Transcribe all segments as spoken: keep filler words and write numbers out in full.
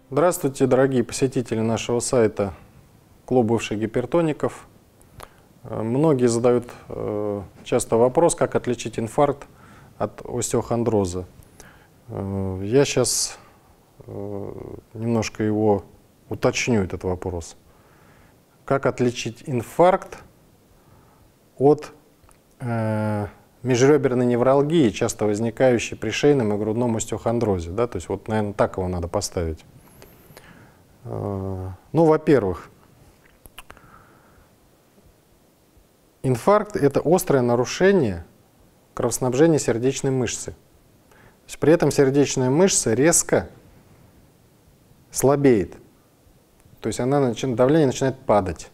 Здравствуйте, дорогие посетители нашего сайта «Клуб бывших гипертоников». Многие задают э, часто вопрос, как отличить инфаркт от остеохондроза. Э, я сейчас э, немножко его уточню, этот вопрос. Как отличить инфаркт от э, межреберной невралгии, часто возникающей при шейном и грудном остеохондрозе. Да? То есть, вот, наверное, так его надо поставить. Ну, во-первых, инфаркт – это острое нарушение кровоснабжения сердечной мышцы. То есть при этом сердечная мышца резко слабеет. То есть она начинает, давление начинает падать.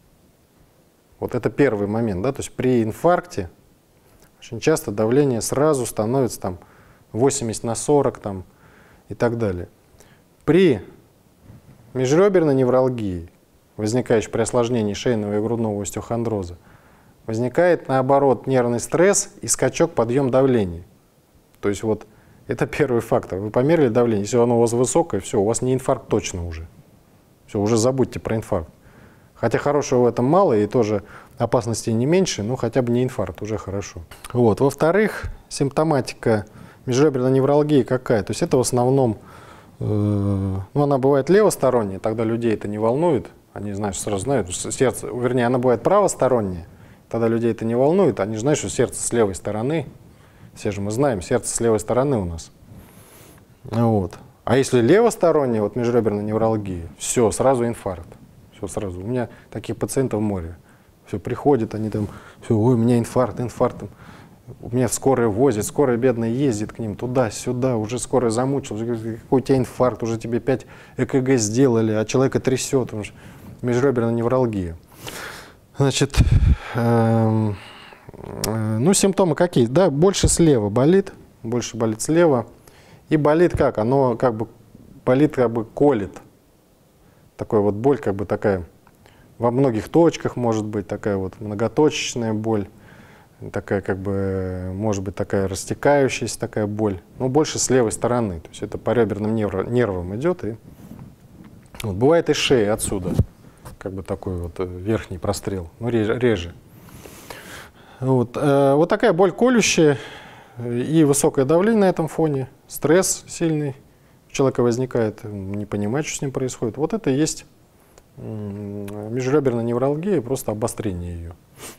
Вот это первый момент. Да? То есть при инфаркте очень часто давление сразу становится там, восемьдесят на сорок там, и так далее. При межреберной невралгии, возникающей при осложнении шейного и грудного остеохондроза, возникает, наоборот, нервный стресс и скачок, подъем давления. То есть вот это первый фактор. Вы померили давление, если оно у вас высокое, все, у вас не инфаркт точно уже. Все, уже забудьте про инфаркт. Хотя хорошего в этом мало и тоже опасности не меньше, но хотя бы не инфаркт, уже хорошо. Вот. Во-вторых, симптоматика межреберной невралгии какая? То есть это в основном, э, ну, она бывает левосторонняя, тогда людей это не волнует, они знают, сразу знают, что сердце, вернее, она бывает правосторонняя, тогда людей это не волнует, они знают, что сердце с левой стороны, все же мы знаем, сердце с левой стороны у нас. Вот. А если левосторонняя, вот межреберная невралгия, все, сразу инфаркт. Все сразу. У меня таких пациентов море. Все, приходят, они там, все, ой, у меня инфаркт, инфаркт. У меня скорая возит, скорая бедная ездит к ним туда-сюда, уже скорая замучилась. Какой у тебя инфаркт, уже тебе пять ЭКГ сделали, а человека трясет. Межреберная невралгия. Значит, э, э, ну, симптомы какие? Да, больше слева болит, больше болит слева. И болит как? Оно как бы болит, как бы колет. Такая вот боль, как бы такая, во многих точках может быть, такая вот многоточечная боль, такая как бы, может быть, такая растекающаяся такая боль, но больше с левой стороны. То есть это по реберным нерв, нервам идет. И вот, бывает и шея отсюда, как бы такой вот верхний прострел, но реже. реже. Вот, э, вот такая боль колющая и высокое давление на этом фоне, стресс сильный. У человека возникает, не понимает, что с ним происходит. Вот это и есть межреберная невралгия, просто обострение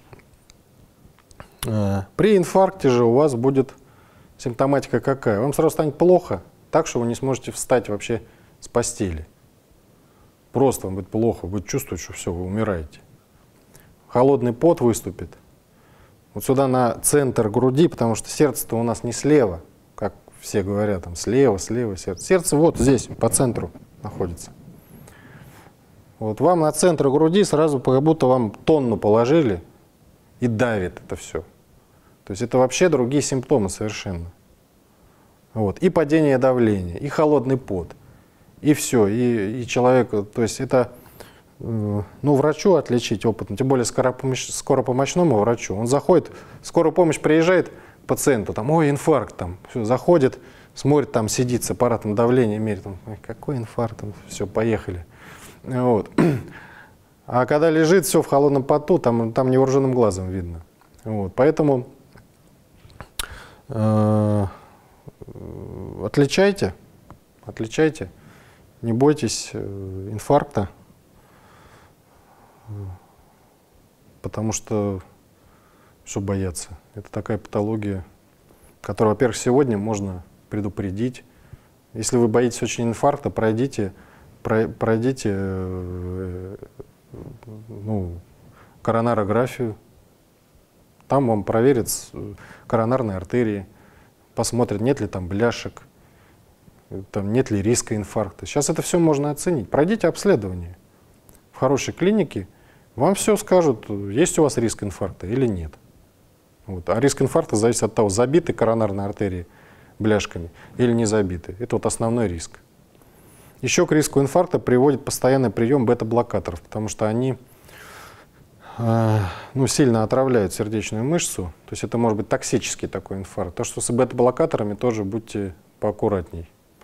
ее. При инфаркте же у вас будет симптоматика какая? Вам сразу станет плохо, так что вы не сможете встать вообще с постели. Просто вам будет плохо, вы будете чувствовать, что все, вы умираете. Холодный пот выступит. Вот сюда на центр груди, потому что сердце-то у нас не слева, как все говорят, там слева, слева сердце. Сердце вот здесь, по центру находится. Вот вам на центр груди сразу как будто вам тонну положили и давит это все. То есть это вообще другие симптомы совершенно. Вот. И падение давления, и холодный пот, и все. И, и человек, то есть это, ну, врачу отличить опытно, тем более скоропомощ, скоропомощному врачу. Он заходит, скорая помощь приезжает, пациенту, там, ой, инфаркт, там, все, заходит, смотрит, там сидит с аппаратом давления, мерит, там, какой инфаркт, там, все, поехали. Вот. А когда лежит, все в холодном поту, там, там невооруженным глазом видно. Вот. Поэтому э, отличайте, отличайте, не бойтесь э, инфаркта, потому что что бояться? Это такая патология, которую, во-первых, сегодня можно предупредить. Если вы боитесь очень инфаркта, пройдите, пройдите ну, коронарографию. Там вам проверят коронарные артерии, посмотрят, нет ли там бляшек, там, нет ли риска инфаркта. Сейчас это все можно оценить. Пройдите обследование. В хорошей клинике вам все скажут, есть у вас риск инфаркта или нет. Вот. А риск инфаркта зависит от того, забиты коронарные артерии бляшками или не забиты. Это вот основной риск. Еще к риску инфаркта приводит постоянный прием бета-блокаторов, потому что они э, ну, сильно отравляют сердечную мышцу. То есть это может быть токсический такой инфаркт. То, что с бета-блокаторами тоже будьте поаккуратней.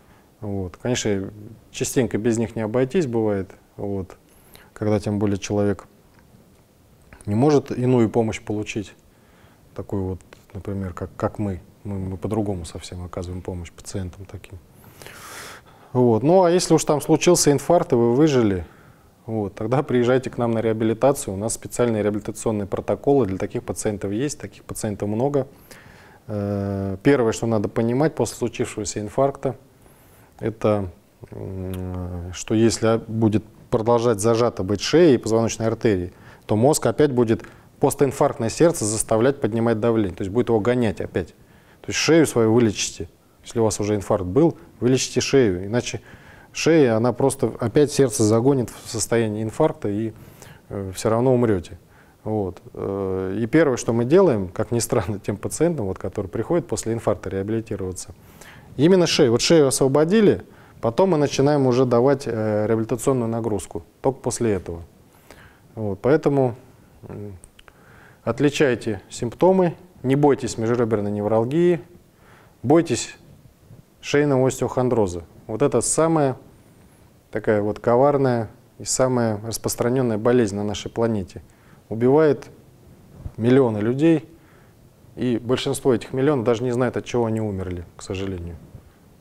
Вот. Конечно, частенько без них не обойтись бывает, вот, когда тем более человек не может иную помощь получить, такую вот, например, как, как мы. Мы, мы по-другому совсем оказываем помощь пациентам таким. Вот. Ну а если уж там случился инфаркт, и вы выжили, вот, тогда приезжайте к нам на реабилитацию. У нас специальные реабилитационные протоколы для таких пациентов есть, таких пациентов много. Первое, что надо понимать после случившегося инфаркта, это что если будет продолжать зажато быть шеей и позвоночной артерией, то мозг опять будет постинфарктное сердце заставлять поднимать давление, то есть будет его гонять опять. То есть шею свою вылечите. Если у вас уже инфаркт был, вылечите шею, иначе шея, она просто опять сердце загонит в состояние инфаркта, и э, все равно умрете. Вот. И первое, что мы делаем, как ни странно, тем пациентам, вот, которые приходят после инфаркта реабилитироваться, именно шею. Вот шею освободили, потом мы начинаем уже давать э, реабилитационную нагрузку, только после этого. Вот. Поэтому э, отличайте симптомы, не бойтесь межреберной невралгии, бойтесь шейного остеохондроза. Вот это самая такая вот коварная и самая распространенная болезнь на нашей планете. Убивает миллионы людей, и большинство этих миллионов даже не знает, от чего они умерли, к сожалению.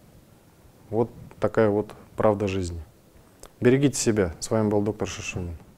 Вот такая вот правда жизни. Берегите себя. С вами был доктор Шишунин.